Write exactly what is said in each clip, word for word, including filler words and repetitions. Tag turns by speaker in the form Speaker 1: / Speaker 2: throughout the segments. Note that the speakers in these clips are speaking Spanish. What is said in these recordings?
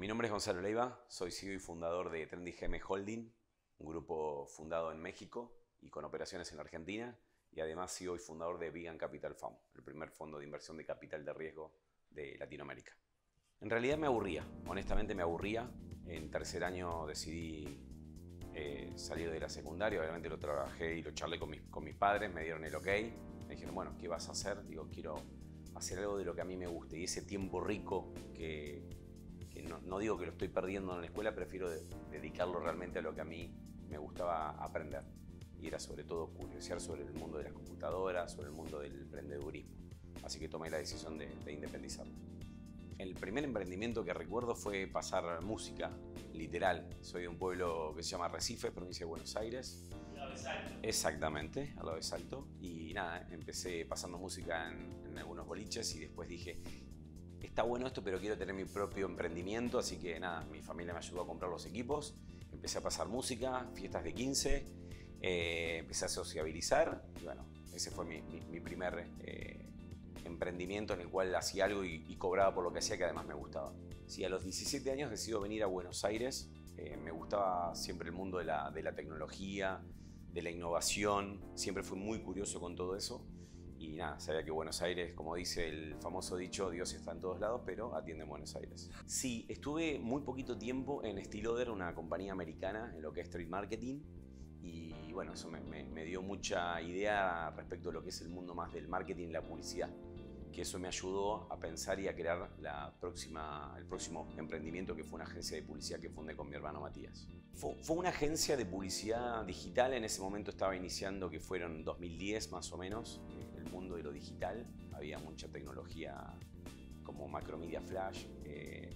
Speaker 1: Mi nombre es Gonzalo Leiva, soy C E O y fundador de Trendy G M Holding, un grupo fundado en México y con operaciones en Argentina, y además C E O y fundador de Vegan Capital Fund, el primer fondo de inversión de capital de riesgo de Latinoamérica. En realidad me aburría, honestamente me aburría. En tercer año decidí eh, salir de la secundaria, obviamente lo trabajé y lo charlé con mis, con mis padres, me dieron el ok, me dijeron, bueno, ¿qué vas a hacer? Digo, quiero hacer algo de lo que a mí me guste, y ese tiempo rico que, que no, no digo que lo estoy perdiendo en la escuela, prefiero de, dedicarlo realmente a lo que a mí me gustaba aprender, y era sobre todo curiosear sobre el mundo de las computadoras, sobre el mundo del emprendedurismo, así que tomé la decisión de, de independizarme. El primer emprendimiento que recuerdo fue pasar música, literal. Soy de un pueblo que se llama Recife, provincia de Buenos Aires.
Speaker 2: Al lado de Salto.
Speaker 1: Exactamente, al lado de Salto. Y nada, empecé pasando música en, en algunos boliches y después dije, está bueno esto, pero quiero tener mi propio emprendimiento. Así que nada, mi familia me ayudó a comprar los equipos. Empecé a pasar música, fiestas de quince, eh, empecé a sociabilizar. Y bueno, ese fue mi, mi, mi primer... Eh, emprendimiento en el cual hacía algo y, y cobraba por lo que hacía, que además me gustaba. Sí, a los diecisiete años decido venir a Buenos Aires. Eh, me gustaba siempre el mundo de la, de la tecnología, de la innovación. Siempre fui muy curioso con todo eso. Y nada, sabía que Buenos Aires, como dice el famoso dicho, Dios está en todos lados, pero atiende en Buenos Aires. Sí, estuve muy poquito tiempo en Estiloder, una compañía americana en lo que es street marketing. Y bueno, eso me, me, me dio mucha idea respecto a lo que es el mundo más del marketing y la publicidad, que eso me ayudó a pensar y a crear la próxima, el próximo emprendimiento, que fue una agencia de publicidad que fundé con mi hermano Matías. Fue, fue una agencia de publicidad digital, en ese momento estaba iniciando, que fueron dos mil diez más o menos, eh, el mundo de lo digital. Había mucha tecnología como Macromedia Flash. Eh,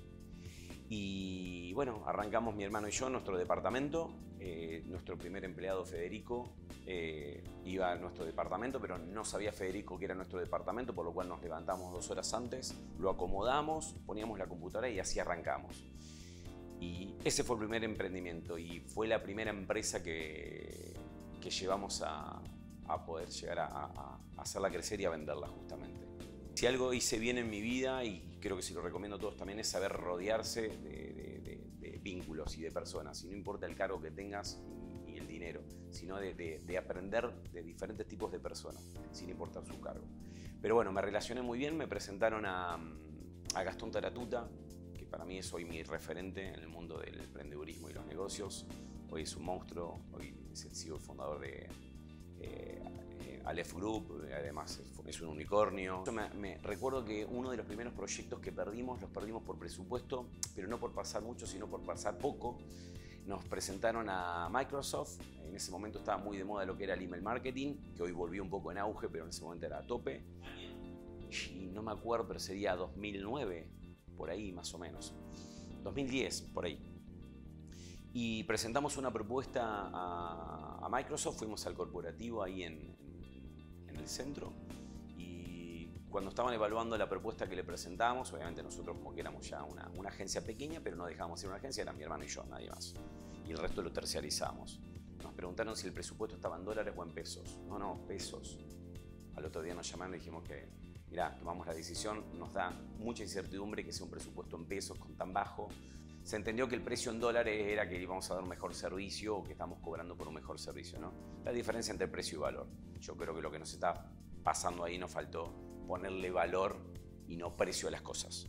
Speaker 1: Y bueno, arrancamos mi hermano y yo nuestro departamento. Eh, nuestro primer empleado, Federico, eh, iba a nuestro departamento, pero no sabía Federico que era nuestro departamento, por lo cual nos levantamos dos horas antes, lo acomodamos, poníamos la computadora y así arrancamos. Y ese fue el primer emprendimiento y fue la primera empresa que, que llevamos a, a poder llegar a, a, a hacerla crecer y a venderla justamente. Si algo hice bien en mi vida, y creo que se lo recomiendo a todos también, es saber rodearse de, de, de, de vínculos y de personas. Y no importa el cargo que tengas ni el dinero, sino de, de, de aprender de diferentes tipos de personas, sin importar su cargo. Pero bueno, me relacioné muy bien, me presentaron a, a Gastón Taratuta, que para mí es hoy mi referente en el mundo del emprendedurismo y los negocios. Hoy es un monstruo, hoy es el C E O y fundador de... Eh, eh, Aleph Group, además es, es un unicornio. Yo me, me recuerdo que uno de los primeros proyectos que perdimos, los perdimos por presupuesto, pero no por pasar mucho, sino por pasar poco. Nos presentaron a Microsoft, en ese momento estaba muy de moda lo que era el email marketing, que hoy volvió un poco en auge, pero en ese momento era a tope. Y no me acuerdo, pero sería dos mil nueve, por ahí más o menos. dos mil diez, por ahí. Y presentamos una propuesta a, a Microsoft, fuimos al corporativo ahí en, en, en el centro, y cuando estaban evaluando la propuesta que le presentamos, obviamente nosotros como que éramos ya una, una agencia pequeña, pero no dejábamos de ser una agencia, era mi hermano y yo, nadie más. Y el resto lo terciarizamos. Nos preguntaron si el presupuesto estaba en dólares o en pesos. No, no, pesos. Al otro día nos llamaron y dijimos que, mirá, tomamos la decisión, nos da mucha incertidumbre que sea un presupuesto en pesos con tan bajo. Se entendió que el precio en dólares era que íbamos a dar un mejor servicio o que estamos cobrando por un mejor servicio, ¿no? La diferencia entre precio y valor. Yo creo que lo que nos está pasando ahí nos faltó ponerle valor y no precio a las cosas.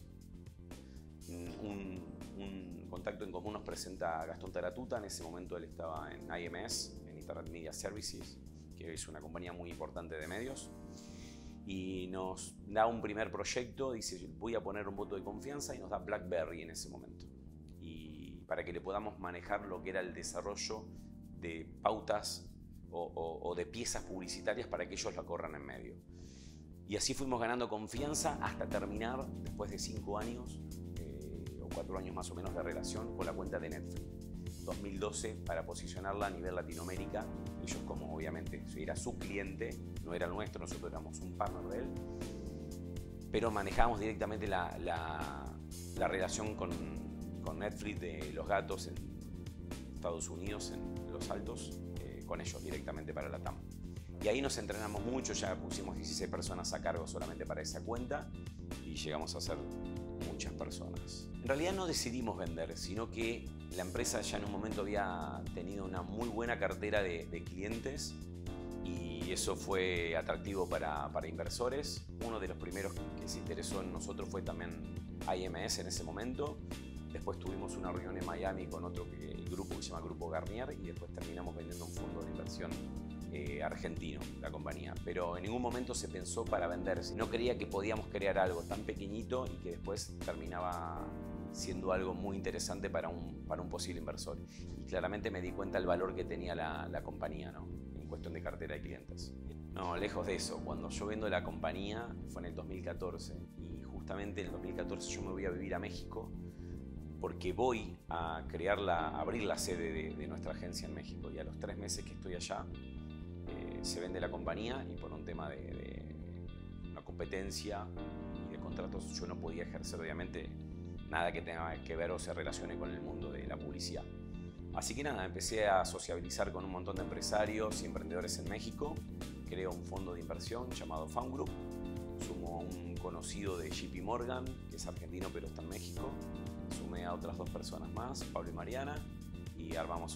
Speaker 1: Un, un contacto en común nos presenta a Gastón Taratuta. En ese momento él estaba en I M S, en Internet Media Services, que es una compañía muy importante de medios. Y nos da un primer proyecto, dice, voy a poner un voto de confianza, y nos da BlackBerry en ese momento. Y para que le podamos manejar lo que era el desarrollo de pautas o, o, o de piezas publicitarias para que ellos la corran en medio. Y así fuimos ganando confianza hasta terminar, después de cinco años eh, o cuatro años más o menos de relación, con la cuenta de Netflix. dos mil doce, para posicionarla a nivel Latinoamérica. Ellos, como obviamente era su cliente, no era el nuestro, nosotros éramos un partner de él, pero manejábamos directamente la, la, la relación con, con Netflix de los gatos en Estados Unidos, en Los Altos, eh, con ellos directamente para la TAM. Y ahí nos entrenamos mucho, ya pusimos dieciséis personas a cargo solamente para esa cuenta y llegamos a hacer mucho. muchas personas. En realidad no decidimos vender, sino que la empresa ya en un momento había tenido una muy buena cartera de, de clientes y eso fue atractivo para, para inversores. Uno de los primeros que se interesó en nosotros fue también I M S en ese momento. Después tuvimos una reunión en Miami con otro que, grupo que se llama Grupo Garnier y después terminamos vendiendo un fondo de inversión eh, argentino, la compañía. Pero en ningún momento se pensó para venderse. No creía que podíamos crear algo tan pequeñito y que después terminaba siendo algo muy interesante para un, para un posible inversor. Y claramente me di cuenta del valor que tenía la, la compañía, ¿no? En cuestión de cartera de clientes. No, lejos de eso. Cuando yo vendo la compañía fue en el dos mil catorce y justamente en el dos mil catorce yo me voy a vivir a México porque voy a crear la, a abrir la sede de, de nuestra agencia en México y a los tres meses que estoy allá eh, se vende la compañía y por un tema de, de una competencia y de contratos yo no podía ejercer obviamente nada que tenga que ver o se relacione con el mundo de la publicidad. Así que nada, empecé a sociabilizar con un montón de empresarios y emprendedores en México, creo un fondo de inversión llamado Found Group, sumo a un conocido de J P Morgan, que es argentino pero está en México, sumé a otras dos personas más, Pablo y Mariana, y armamos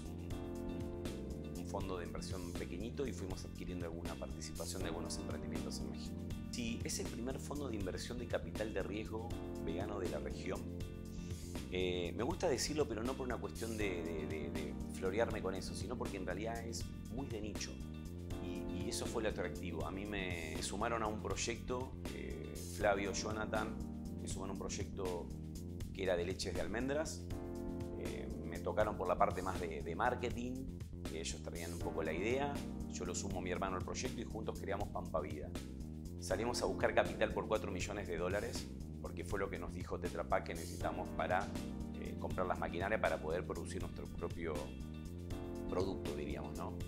Speaker 1: un, un fondo de inversión pequeñito y fuimos adquiriendo alguna participación de algunos emprendimientos en México. Sí, es el primer fondo de inversión de capital de riesgo vegano de la región. Eh, me gusta decirlo, pero no por una cuestión de, de, de, de florearme con eso, sino porque en realidad es muy de nicho. Y, y eso fue lo atractivo. A mí me sumaron a un proyecto, eh, Flavio, Jonathan, me sumaron a un proyecto que era de leches de almendras. Eh, me tocaron por la parte más de, de marketing, que ellos traían un poco la idea. Yo lo sumo a mi hermano al proyecto y juntos creamos Pampa Vida. Salimos a buscar capital por cuatro millones de dólares, porque fue lo que nos dijo Tetra Pak que necesitamos para eh, comprar las maquinarias para poder producir nuestro propio producto, diríamos, ¿no?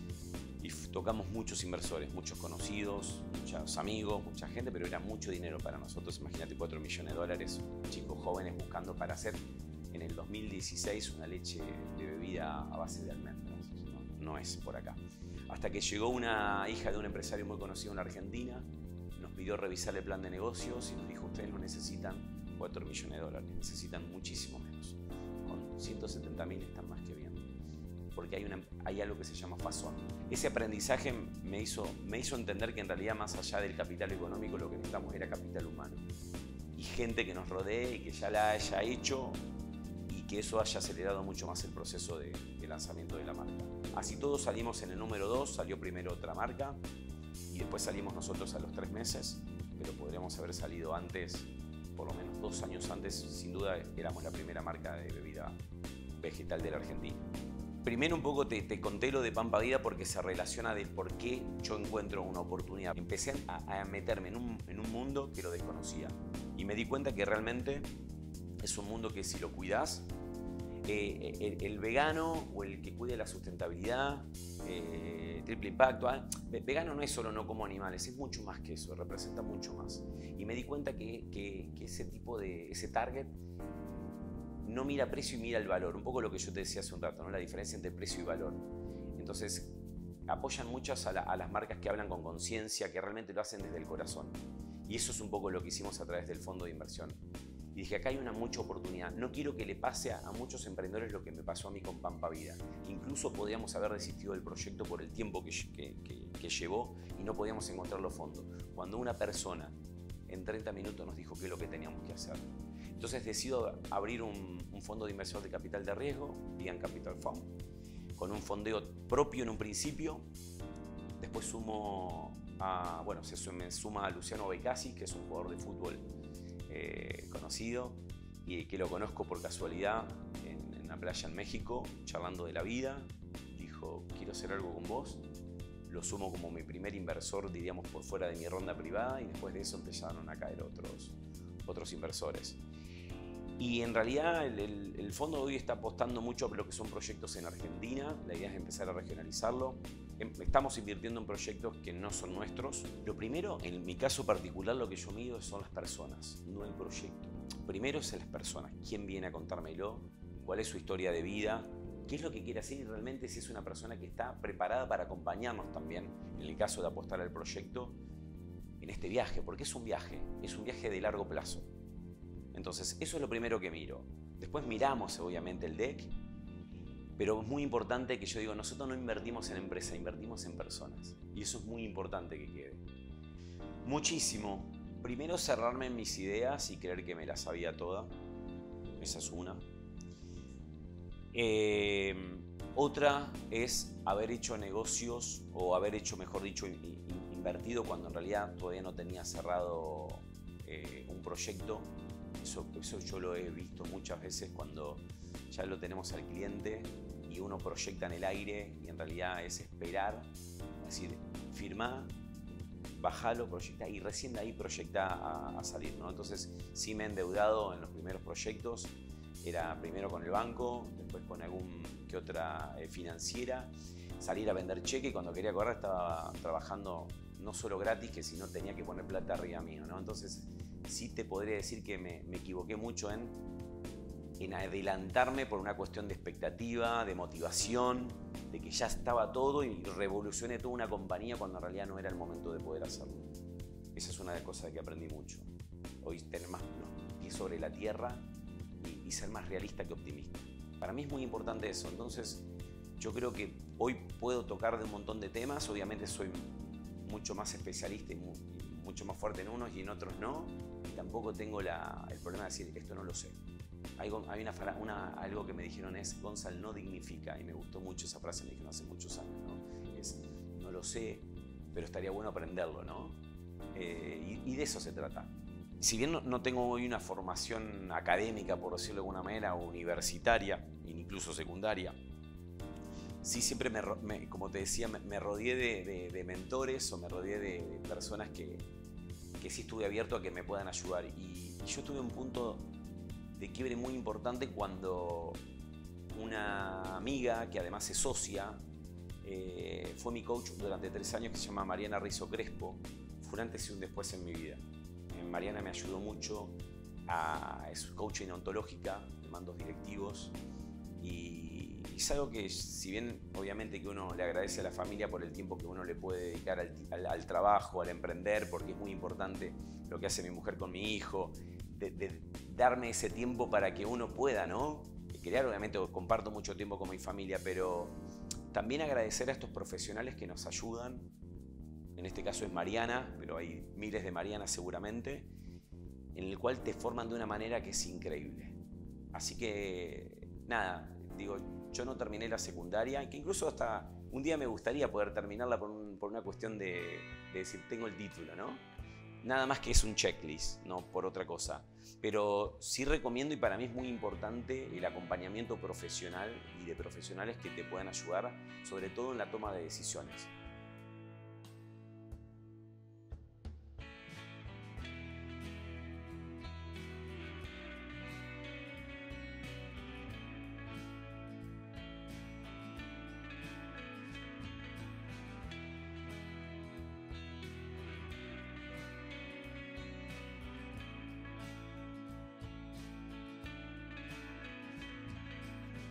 Speaker 1: Y tocamos muchos inversores, muchos conocidos, muchos amigos, mucha gente, pero era mucho dinero para nosotros. Imagínate cuatro millones de dólares, chicos jóvenes buscando para hacer en el dos mil dieciséis una leche de bebida a base de almendras. No, no es por acá. Hasta que llegó una hija de un empresario muy conocido en la Argentina, nos pidió revisar el plan de negocios y nos dijo: ustedes no necesitan cuatro millones de dólares, necesitan muchísimo menos. Con ciento setenta mil están más que bien. Porque hay, una, hay algo que se llama Fazón. Ese aprendizaje me hizo, me hizo entender que en realidad más allá del capital económico lo que necesitamos era capital humano. Y gente que nos rodee y que ya la haya hecho y que eso haya acelerado mucho más el proceso de, de lanzamiento de la marca. Así todos salimos en el número dos, salió primero otra marca y después salimos nosotros a los tres meses, pero podríamos haber salido antes, por lo menos dos años antes, sin duda éramos la primera marca de bebida vegetal de la Argentina. Primero un poco te, te conté lo de Pampa Vida porque se relaciona de por qué yo encuentro una oportunidad. Empecé a, a meterme en un, en un mundo que lo desconocía y me di cuenta que realmente es un mundo que si lo cuidas, eh, el, el vegano o el que cuide la sustentabilidad, eh, triple impacto, ¿eh? Vegano no es solo no como animales, es mucho más que eso, representa mucho más. Y me di cuenta que, que, que ese tipo de, ese target no mira precio y mira el valor, un poco lo que yo te decía hace un rato, ¿no? La diferencia entre precio y valor. Entonces apoyan muchas a, la, a las marcas que hablan con conciencia, que realmente lo hacen desde el corazón. Y eso es un poco lo que hicimos a través del fondo de inversión. Y dije, acá hay una mucha oportunidad. No quiero que le pase a, a muchos emprendedores lo que me pasó a mí con Pampa Vida. Incluso podíamos haber desistido del proyecto por el tiempo que, que, que, que llevó y no podíamos encontrar los fondos. Cuando una persona en treinta minutos nos dijo qué es lo que teníamos que hacer. Entonces decido abrir un, un fondo de inversión de capital de riesgo, Vegan Capital Fund, con un fondeo propio en un principio. Después sumo a, bueno, se me suma a Luciano Beccasi, que es un jugador de fútbol eh, conocido y que lo conozco por casualidad en, en una playa en México, charlando de la vida. Dijo, quiero hacer algo con vos. Lo sumo como mi primer inversor, diríamos, por fuera de mi ronda privada, y después de eso empezaron a caer otros, otros inversores. Y en realidad el, el, el fondo de hoy está apostando mucho a lo que son proyectos en Argentina. La idea es empezar a regionalizarlo. Estamos invirtiendo en proyectos que no son nuestros. Lo primero, en mi caso particular, lo que yo mido son las personas, no el proyecto. Primero es las personas. ¿Quién viene a contármelo? ¿Cuál es su historia de vida? ¿Qué es lo que quiere hacer? Y realmente si es una persona que está preparada para acompañarnos también, en el caso de apostar al proyecto, en este viaje. Porque es un viaje, es un viaje de largo plazo. Entonces, eso es lo primero que miro. Después miramos, obviamente, el deck, pero es muy importante que yo digo, nosotros no invertimos en empresa, invertimos en personas. Y eso es muy importante que quede. Muchísimo. Primero, cerrarme en mis ideas y creer que me las sabía toda. Esa es una. Eh, otra es haber hecho negocios, o haber hecho, mejor dicho, invertido cuando en realidad todavía no tenía cerrado eh, un proyecto. Eso, eso yo lo he visto muchas veces cuando ya lo tenemos al cliente y uno proyecta en el aire y en realidad es esperar, es decir, firmá, bajalo, proyecta y recién de ahí proyecta a, a salir, ¿no? Entonces sí me he endeudado en los primeros proyectos, era primero con el banco, después con algún que otra eh, financiera, salir a vender cheque y cuando quería correr estaba trabajando no solo gratis, que si no tenía que poner plata arriba mío, ¿no? Entonces sí te podría decir que me, me equivoqué mucho en, en adelantarme por una cuestión de expectativa, de motivación, de que ya estaba todo y revolucioné toda una compañía cuando en realidad no era el momento de poder hacerlo. Esa es una de las cosas que aprendí mucho. Hoy tener más los pies sobre la tierra y, y ser más realista que optimista. Para mí es muy importante eso. Entonces yo creo que hoy puedo tocar de un montón de temas. Obviamente soy mucho más especialista y, mu y mucho más fuerte en unos y en otros no. Y tampoco tengo la, el problema de decir esto no lo sé. Hay, hay una, una, algo que me dijeron es Gonzalo no dignifica, y me gustó mucho esa frase, me dijeron hace muchos años, ¿no? Es, no lo sé, pero estaría bueno aprenderlo, ¿no? Eh, y, y de eso se trata. Si bien no, no tengo hoy una formación académica, por decirlo de alguna manera, o universitaria, incluso secundaria, sí siempre, me, me, como te decía, me, me rodeé de, de, de mentores o me rodeé de, de personas que, que sí estuve abierto a que me puedan ayudar. Y, y yo tuve un punto de quiebre muy importante cuando una amiga, que además es socia, eh, fue mi coach durante tres años, que se llama Mariana Rizzo Crespo. Fue un antes y un después en mi vida. Eh, Mariana me ayudó mucho, a, es coaching ontológica de mandos directivos, y, y es algo que, si bien obviamente que uno le agradece a la familia por el tiempo que uno le puede dedicar al, al, al trabajo, al emprender, porque es muy importante lo que hace mi mujer con mi hijo, De, de darme ese tiempo para que uno pueda, ¿no? Crear, obviamente comparto mucho tiempo con mi familia, pero también agradecer a estos profesionales que nos ayudan. En este caso es Mariana, pero hay miles de Marianas seguramente, en el cual te forman de una manera que es increíble. Así que, nada, digo, yo no terminé la secundaria, que incluso hasta un día me gustaría poder terminarla por, un, por una cuestión de, de decir, tengo el título, ¿no? Nada más que es un checklist, no por otra cosa. Pero sí recomiendo, y para mí es muy importante, el acompañamiento profesional y de profesionales que te puedan ayudar, sobre todo en la toma de decisiones.